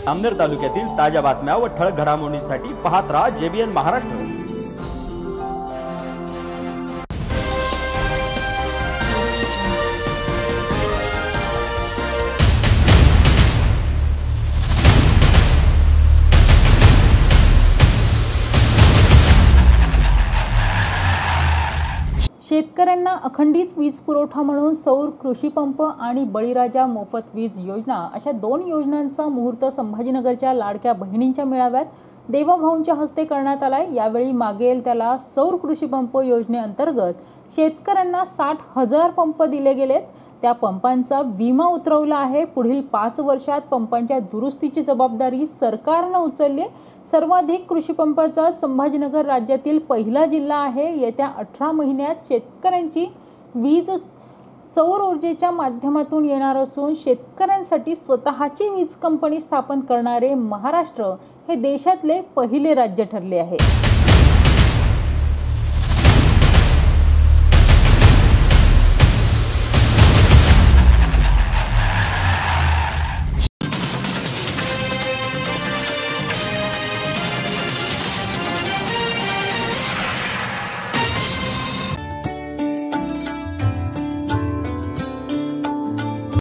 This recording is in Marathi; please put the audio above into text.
अमनेर तालुक्यातील ताज्या बातम्या व ठळक घडामोडींसाठी पाहत राहा JBN महाराष्ट्र। शेतकऱ्यांना अखंडित वीज पुरवठा म्हणून सौर कृषी पंप आणि बळीराजा मोफत वीज योजना अशा 2 योजनांचा मुहूर्त संभाजीनगरच्या लाडक्या बहिणींच्या मेळाव्यात देवाभाऊंच्या हस्ते करण्यात आलाय। यावेळी मागेल त्याला सौर कृषी पंप योजनेअंतर्गत शेतकऱ्यांना 60,000 पंप दिले गेलेत। त्या पंपांचा विमा उतरवला आहे। पुढील 5 वर्षात पंपांच्या दुरुस्तीची जबाबदारी सरकारने उचलली। सर्वाधिक कृषी पंपाचा संभाजीनगर राज्यातील पहिला जिल्हा आहे। येत्या 18 महिन्यात शेतकऱ्यांची वीज सौर ऊर्जेच्या माध्यमातून येणार असून शेतकऱ्यांसाठी स्वतःची वीज कंपनी स्थापन करणारे महाराष्ट्र हे देशातले पहिले राज्य ठरले आहे।